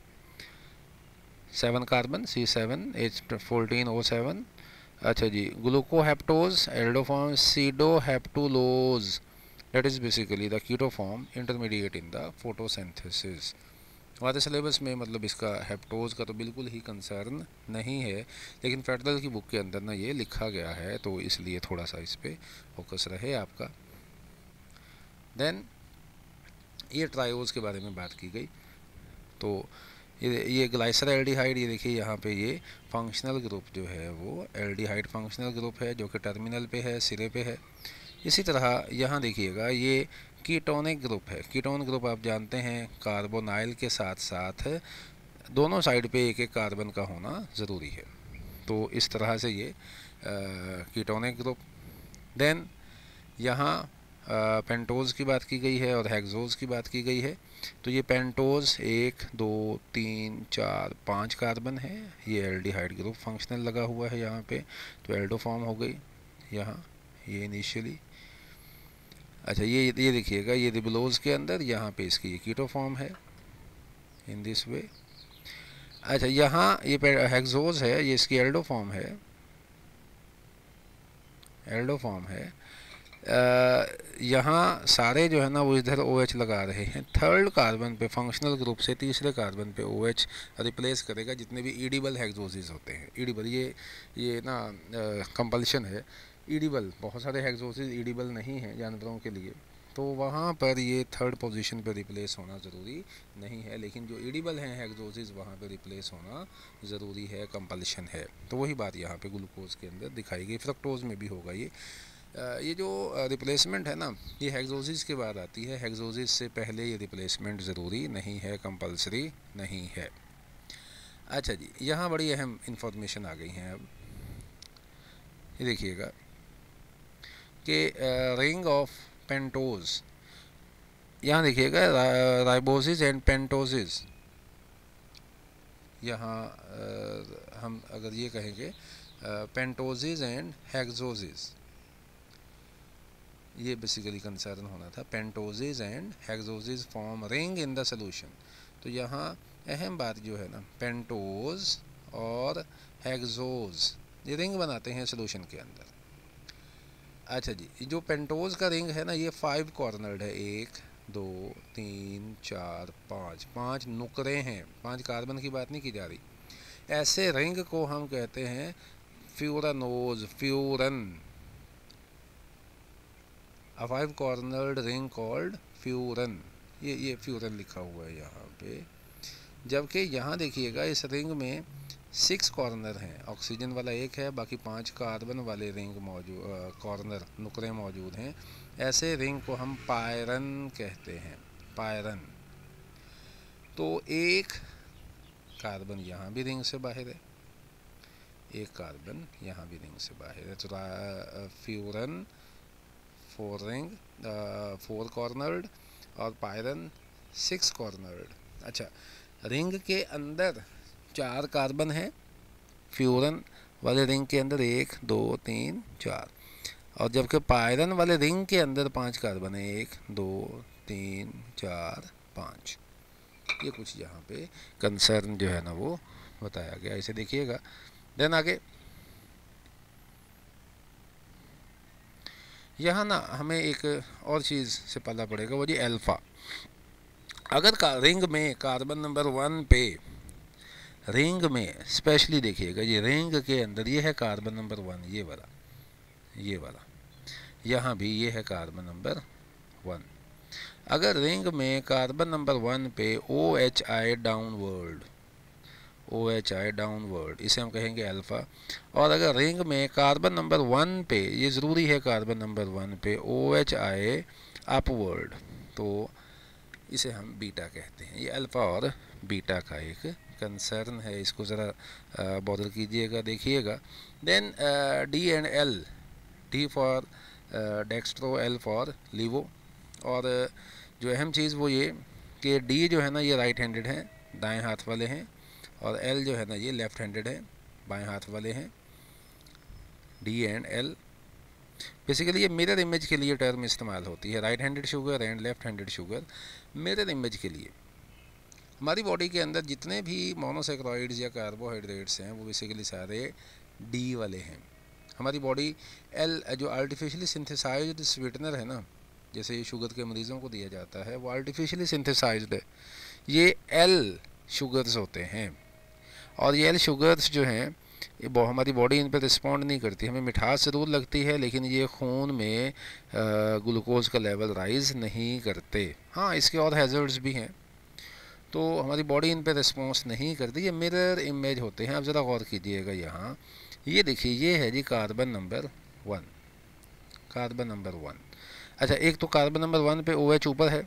7 carbon C7H14O7। अच्छा जी, glucoheptose aldo form sedoheptulose, that is basically the keto form intermediate in the photosynthesis. हमारे सिलेबस में मतलब इसका हेप्टोज का तो बिल्कुल ही कंसर्न नहीं है, लेकिन फेडरल की बुक के अंदर ना ये लिखा गया है, तो इसलिए थोड़ा सा इस पर फोकस रहे आपका। देन ये ट्रायोज के बारे में बात की गई, तो ये ग्लाइसर एल्डिहाइड, ये देखिए यहाँ पे ये फंक्शनल ग्रुप जो है वो एल्डिहाइड फंक्शनल ग्रुप है, जो कि टर्मिनल पे है, सिरे पे है। इसी तरह यहाँ देखिएगा ये कीटोनिक ग्रुप है। कीटोन ग्रुप आप जानते हैं कार्बोनाइल के साथ साथ दोनों साइड पे एक एक कार्बन का होना ज़रूरी है, तो इस तरह से ये कीटोनिक ग्रुप। देन यहाँ पेंटोज़ की बात की गई है और हेक्सोज़ की बात की गई है। तो ये पेंटोज़ 1 2 3 4 5 कार्बन है, ये एल्डिहाइड ग्रुप फंक्शनल लगा हुआ है यहाँ पे, तो एल्डो फॉर्म हो गई यहाँ ये इनिशियली। अच्छा ये देखिएगा, ये रिबुलोज के अंदर यहाँ पे इसकी ये कीटो फॉर्म है इन दिस वे। अच्छा यहाँ ये हेक्सोज़ है, ये इसकी एल्डो फॉर्म है, यहाँ सारे जो है ना वो इधर OH लगा रहे हैं। थर्ड कार्बन पे फंक्शनल ग्रुप से तीसरे कार्बन पे OH रिप्लेस करेगा जितने भी ईडिबल हेक्सोसिस होते हैं। ईडिबल ये ना कंपल्शन है, ईडिबल, बहुत सारे हेक्सोसिस ईडिबल नहीं हैं जानवरों के लिए, तो वहाँ पर ये थर्ड पोजीशन पे रिप्लेस होना ज़रूरी नहीं है, लेकिन जो ईडिबल हैं हेक्सोसिस वहाँ पे रिप्लेस होना ज़रूरी है, कंपल्शन है। तो वही बात यहाँ पे ग्लूकोज के अंदर दिखाई गई, फ्रक्टोज में भी होगा ये जो रिप्लेसमेंट है ना, ये हेक्सोसिस के बाद आती है, हेक्सोसिस से पहले ये रिप्लेसमेंट ज़रूरी नहीं है, कंपल्सरी नहीं है। अच्छा जी, यहाँ बड़ी अहम इंफॉर्मेशन आ गई हैं। अब ये देखिएगा कि रिंग ऑफ पेंटोज, यहाँ देखिएगा राइबोसिस एंड पेंटोसिस, यहाँ हम अगर ये कहेंगे पेंटोसिस एंड हेक्सोसिस, ये बेसिकली कंसर्न होना था। Pentoses and hexoses form ring in the solution. तो यहाँ अहम बात जो है ना, पेंटोज और हेक्सोज, ये रिंग बनाते हैं सोल्यूशन के अंदर। अच्छा जी, जो पेंटोज का रिंग है ना, ये 5 कॉर्नर्ड है, 1 2 3 4 5, 5 नुकरे हैं, 5 कार्बन की बात नहीं की जा रही। ऐसे रिंग को हम कहते हैं furanose, furan, a 5 cornered ring called furan. ये फ्यूरन लिखा हुआ है यहाँ पे। जबकि यहाँ देखिएगा इस रिंग में 6 कॉर्नर हैं, ऑक्सीजन वाला एक है, बाकी 5 कार्बन वाले रिंग मौजूद, कॉर्नर नुकरे मौजूद हैं। ऐसे रिंग को हम पायरन कहते हैं, पायरन। तो एक कार्बन यहाँ भी रिंग से बाहर है, एक कार्बन यहाँ भी रिंग से बाहर है। तो फ्यूरन 4 रिंग, 4 कॉर्नर्ड, और पायरन 6 कॉर्नर्ड। अच्छा, रिंग के अंदर 4 कार्बन हैं, फ्यूरन वाले रिंग के अंदर 1 2 3 4, और जबकि पायरन वाले रिंग के अंदर 5 कार्बन है, 1 2 3 4 5। ये कुछ यहाँ पे कंसर्न जो है ना वो बताया गया, इसे देखिएगा। देन आगे यहाँ ना हमें एक और चीज़ से पता पड़ेगा, वो जी अल्फ़ा। अगर रिंग में कार्बन नंबर 1 पे, रिंग में स्पेशली देखिएगा, ये रिंग के अंदर ये है कार्बन नंबर 1, ये वाला, यहाँ भी ये है कार्बन नंबर 1। अगर रिंग में कार्बन नंबर 1 पे OHI डाउनवर्ड, OHI डाउनवर्ड, इसे हम कहेंगे अल्फ़ा। और अगर रिंग में कार्बन नंबर 1 पे, ये ज़रूरी है कार्बन नंबर 1 पे OHI अपवर्ड, तो इसे हम बीटा कहते हैं। ये अल्फ़ा और बीटा का एक कंसर्न है, इसको ज़रा बॉदर कीजिएगा, देखिएगा। Then D and L, D for dextro, L for levo. और जो अहम चीज़ वो ये कि डी जो है ना ये राइट हैंडेड है, दाएं हाथ वाले हैं, और एल जो है ना ये लेफ़्ट हैंडेड है, बाएं हाथ वाले हैं। डी एंड एल बेसिकली ये मिरर इमेज के लिए टर्म इस्तेमाल होती है, right handed sugar and left handed sugar, mirror image के लिए। हमारी बॉडी के अंदर जितने भी मोनोसेक्राइड्स या कार्बोहाइड्रेट्स हैं वो बेसिकली सारे डी वाले हैं। हमारी बॉडी एल, जो आर्टिफिशियली सिंथेसाइज्ड स्वीटनर है ना, जैसे ये शुगर के मरीज़ों को दिया जाता है, वो आर्टिफिशियली सिंथेसाइज्ड है, ये एल शुगर्स होते हैं। और ये एल शुगर्स जो हैं ये हमारी बॉडी इन पर रिस्पॉन्ड नहीं करती, हमें मिठास ज़रूर लगती है, लेकिन ये खून में ग्लूकोज का लेवल राइज़ नहीं करते। हाँ, इसके और हैज़र्ड्स भी हैं, तो हमारी बॉडी इन पे रिस्पॉन्स नहीं करती, ये मिरर इमेज होते हैं। आप ज़रा गौर कीजिएगा यहाँ, ये देखिए, ये है जी कार्बन नंबर 1, कार्बन नंबर 1। अच्छा, एक तो कार्बन नंबर 1 पे OH ऊपर है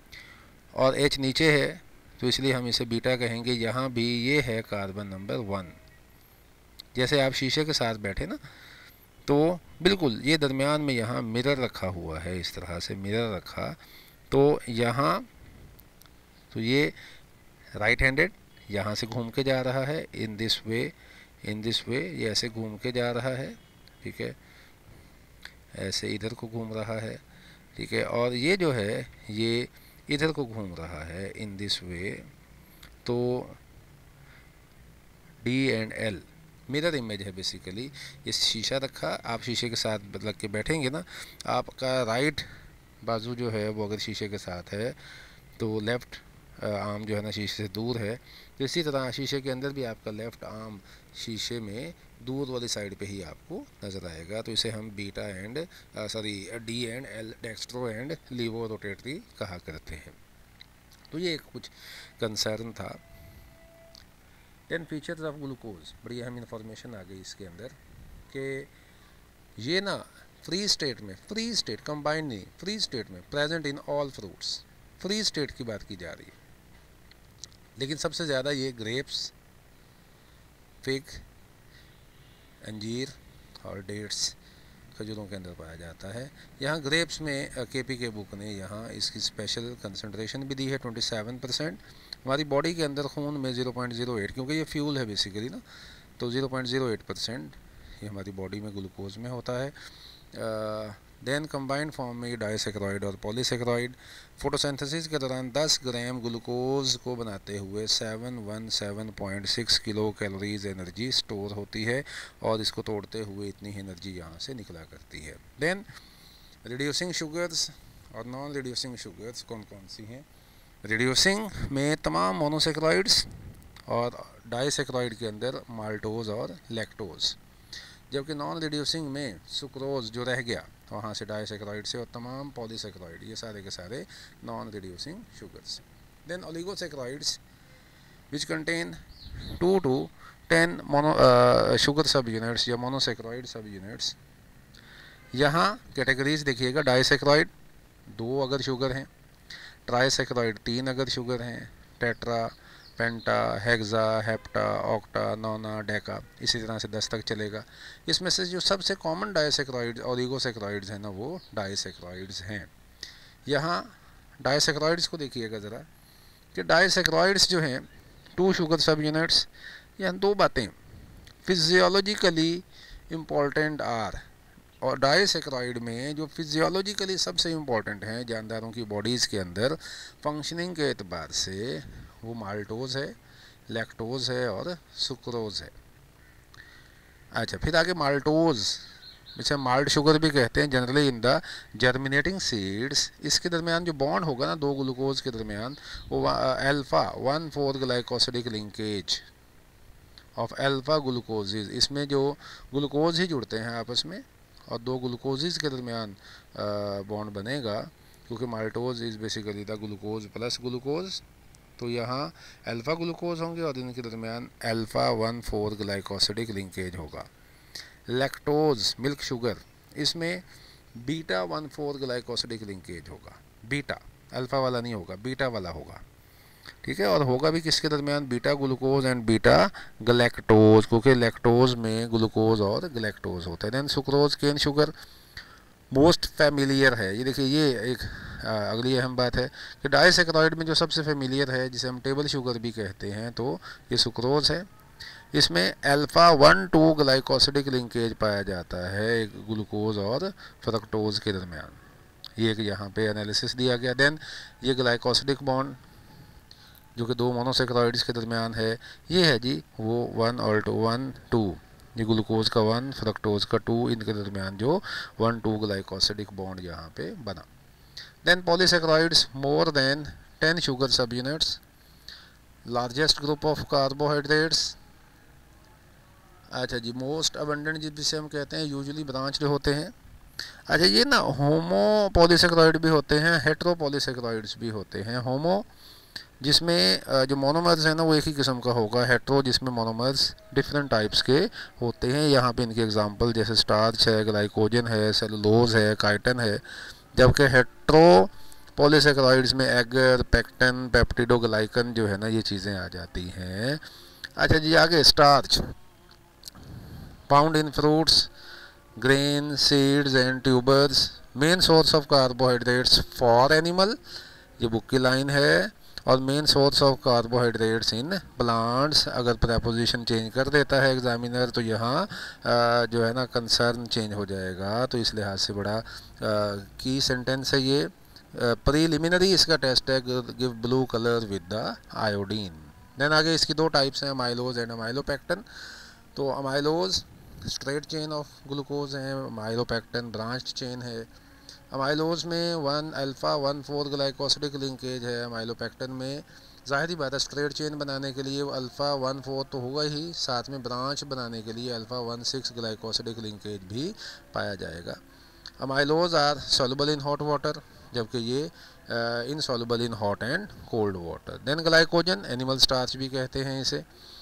और H नीचे है, तो इसलिए हम इसे बीटा कहेंगे। यहाँ भी ये है कार्बन नंबर 1। जैसे आप शीशे के साथ बैठे ना, तो बिल्कुल ये दरमियान में यहाँ मिरर रखा हुआ है, इस तरह से मिरर रखा, तो यहाँ, तो ये राइट हैंडेड यहाँ से घूम के जा रहा है, इन दिस वे, ये ऐसे घूम के जा रहा है, ठीक है, ऐसे इधर को घूम रहा है, ठीक है, और ये जो है ये इधर को घूम रहा है, इन दिस वे। तो D and L mirror image है बेसिकली। ये शीशा रखा, आप शीशे के साथ लग के बैठेंगे ना, आपका राइट बाजू जो है वो अगर शीशे के साथ है तो लेफ़्ट आर्म जो है ना शीशे से दूर है, तो इसी तरह शीशे के अंदर भी आपका लेफ़्ट आर्म शीशे में दूर वाली साइड पे ही आपको नज़र आएगा। तो इसे हम beta and D and L, dextro and levo rotatory कहा करते हैं। तो ये एक कुछ कंसर्न था। 10 फीचर्स ऑफ ग्लूकोज, बड़ी अहम इंफॉर्मेशन आ गई इसके अंदर कि ये ना फ्री स्टेट कंबाइंड नहीं, फ्री स्टेट में present in all fruits, free state की बात की जा रही है। लेकिन सबसे ज़्यादा ये ग्रेप्स, फिग, अंजीर और डेट्स, खजूरों के अंदर पाया जाता है। यहाँ ग्रेप्स में KP के बुक ने यहाँ इसकी स्पेशल कंसंट्रेशन भी दी है 27%। हमारी बॉडी के अंदर खून में 0.08, क्योंकि ये फ्यूल है बेसिकली ना, तो 0.08% ये हमारी बॉडी में ग्लूकोज में होता है। देन कंबाइंड फॉर्म में डाइसैकराइड और पॉलीसैकराइड। फोटोसिंथेसिस के दौरान 10 ग्राम ग्लूकोज को बनाते हुए 717.6 किलो कैलोरीज एनर्जी स्टोर होती है और इसको तोड़ते हुए इतनी एनर्जी यहाँ से निकला करती है। देन रिड्यूसिंग शुगर्स और नॉन रिड्यूसिंग शुगर्स कौन कौन सी हैं? रिड्यूसिंग में तमाम मोनोसेक्राइड्स और डाइसैकराइड के अंदर माल्टोज और लैक्टोज, जबकि नॉन रिड्यूसिंग में सुक्रोज जो रह गया वहाँ से डाइसैकराइड से और तमाम पॉलीसैकराइड, ये सारे के सारे non reducing sugars. Then oligosaccharides which contain 2 to 10 sugar सब यूनिट्स या मोनोसेक्राइड सब यूनिट्स। यहाँ कैटेगरीज देखिएगा, डाइसैकराइड 2 अगर शुगर हैं, ट्राइसैकराइड 3 अगर शुगर हैं, tetra, penta, hexa, hepta, octa, nona, deca, इसी तरह से 10 तक चलेगा। इसमें से जो सबसे कॉमन डाइसैकराइड ओलिगोसैकराइड्स हैं ना, वो डाइसैकराइड्स हैं। यहाँ डाइसैकराइड्स को देखिएगा ज़रा कि डाइसैकराइड्स जो हैं 2 शुगर सब यूनिट्स, यहाँ 2 बातें फिजियोलॉजिकली इम्पॉर्टेंट आर, और डाइसैकराइड में जो फिजियोलॉजिकली सबसे इम्पॉर्टेंट हैं जानदारों की बॉडीज़ के अंदर फंक्शनिंग के एतबार से, वो माल्टोज है, लैक्टोज है और सुक्रोज है। अच्छा, फिर आगे माल्टोज, इसे माल्ट शुगर भी कहते हैं generally in the germinating seeds. इसके दरमियान जो बॉन्ड होगा ना 2 ग्लूकोज के दरमियान, वो alpha 1,4 glycosidic linkage of alpha glucoses, इसमें जो ग्लूकोज ही जुड़ते हैं आपस में और 2 ग्लूकोजेज के दरमियान बॉन्ड बनेगा, क्योंकि maltose is basically the glucose plus glucose. तो यहाँ अल्फ़ा ग्लूकोज होंगे और इनके दरमियान अल्फ़ा 1,4 ग्लाइकोसिडिक लिंकेज होगा। लैक्टोज मिल्क शुगर, इसमें बीटा 1,4 ग्लाइकोसिडिक लिंकेज होगा। बीटा, अल्फ़ा वाला नहीं होगा, बीटा वाला होगा, ठीक है। और होगा भी किसके दरमियान? Beta glucose and beta galactose, क्योंकि लैक्टोज में ग्लूकोज और गलैक्टोज होता है। Then sucrose cane sugar most familiar है। ये देखिए, ये एक अगली अहम बात है कि डाइसैकराइड में जो सबसे फेमिलियर है, जिसे हम टेबल शुगर भी कहते हैं, तो ये सुक्रोज है। इसमें अल्फ़ा 1,2 ग्लाइकोसिडिक लिंकेज पाया जाता है ग्लूकोज और फ्रक्टोज के दरमियान। ये एक यहाँ पे एनालिसिस दिया गया। देन ये ग्लाइकोसिडिक बॉन्ड जो कि 2 मोनोसेक्राइड्स के दरमियान है, ये है जी वो 1 और 2, ये ग्लूकोज का 1, फ्रक्टोज का 2, इनके दरमियान जो 1,2 ग्लाइकोसिडिक बॉन्ड यहाँ पे बना। Then polysaccharides more than 10 sugar सब units, largest group of carbohydrates. अच्छा जी, मोस्ट अबंडेंट जिसे हम कहते हैं, यूजुअली ब्रांच्ड होते हैं। अच्छा, ये ना होमो पॉलीसेक्राइड भी होते हैं, हेट्रो पॉलीसेक्राइड्स भी होते हैं। होमो जिसमें जो मोनोमर्स है ना वो एक ही किस्म का होगा, हेट्रो जिसमें मोनोमर्स डिफरेंट टाइप्स के होते हैं। यहाँ पे इनके एग्जांपल जैसे स्टार्च है, ग्लाइकोजन है, सेलुलोज है, काइटन है। जबकि हेट्रो पॉलीसेक्राइड्स में एगर, पेक्टिन, पेप्टिडोग्लाइकन जो है ना, ये चीज़ें आ जाती हैं। अच्छा जी, आगे starch found in fruits, grain, seeds and tubers, main source of carbohydrates for animal, ये बुक की लाइन है। और main source of carbohydrates in plants. अगर प्रपोजिशन चेंज कर देता है एग्जामिनर तो यहाँ जो है ना कंसर्न चेंज हो जाएगा, तो इस लिहाज से बड़ा की सेंटेंस है ये। प्रीलिमिनरी इसका टेस्ट है, give blue colour with the iodine. Then आगे इसकी 2 टाइप्स हैं, अमाइलोज एंड अमाइलोपेक्टिन। तो amylose straight chain of glucose है, अमाइलोपेक्टिन ब्रांच्ड चेन है। अमाइलोज में 1 अल्फ़ा 1,4 ग्लाइकोसिडिक लिंकेज है, अमाइलोपेक्टिन में ज़ाहिर बात है स्ट्रेट चेन बनाने के लिए अल्फ़ा 1,4 तो होगा ही, साथ में ब्रांच बनाने के लिए अल्फ़ा 1,6 ग्लाइकोसिडिक लिंकेज भी पाया जाएगा। Amylose are soluble in hot water, जबकि ये insoluble in hot and cold water. Then glycogen animal starch भी कहते हैं इसे।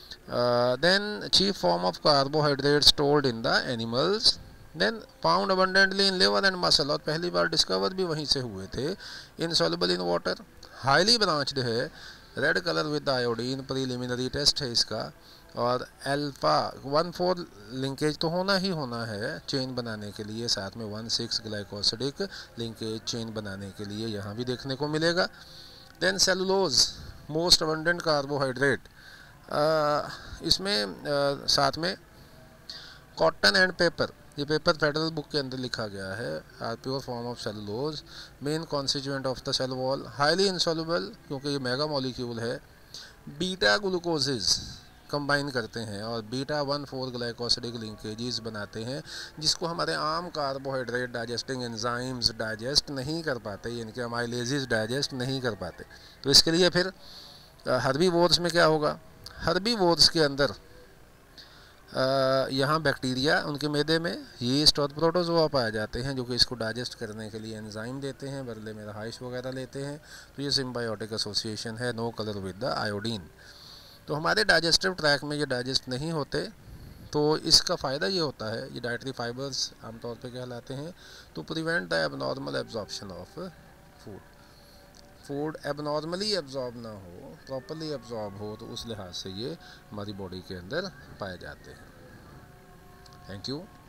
Then chief form of carbohydrate stored in the animals, then found abundantly in liver and muscle, और पहली बार discover भी वहीं से हुए थे। Insoluble in water, highly branched है, red colour with iodine, preliminary test है इसका। और अल्फ़ा 1,4 लिंकेज तो होना ही होना है चेन बनाने के लिए, साथ में 1,6 ग्लाइकोसिडिक लिंकेज चेन बनाने के लिए यहाँ भी देखने को मिलेगा। Then cellulose most abundant carbohydrate, इसमें साथ में कॉटन एंड पेपर, ये पेपर फेडरल बुक के अंदर लिखा गया है। Are pure form of cellulose, main constituent of the cell wall, highly insoluble क्योंकि ये मेगा मॉलिक्यूल है, बीटा ग्लूकोजेज कंबाइन करते हैं और बीटा 1,4 ग्लाइकोसिडिक लिंकेजेस बनाते हैं, जिसको हमारे आम कार्बोहाइड्रेट डाइजेस्टिंग एंजाइम्स डाइजेस्ट नहीं कर पाते, इनके अमाइलेजेस डाइजेस्ट नहीं कर पाते। तो इसके लिए फिर हर्बीवोर्स में क्या होगा, हर्बीवोर्स के अंदर यहाँ बैक्टीरिया उनके मैदे में यीस्ट और प्रोटोजोआ पाए जाते हैं, जो कि इसको डाइजेस्ट करने के लिए एंजाइम देते हैं, बदले में रहाइश वगैरह लेते हैं। तो ये सिम्बायोटिक एसोसिएशन है, no colour with the iodine. तो हमारे डाइजेस्टिव ट्रैक में ये डाइजेस्ट नहीं होते, तो इसका फ़ायदा ये होता है, ये डाइटरी फाइबर्स आमतौर पे कहलाते हैं, तो prevent the abnormal absorption of food. Food abnormally absorb ना हो, प्रॉपरली एब्जॉर्ब हो, तो उस लिहाज से ये हमारी बॉडी के अंदर पाए जाते हैं। Thank you.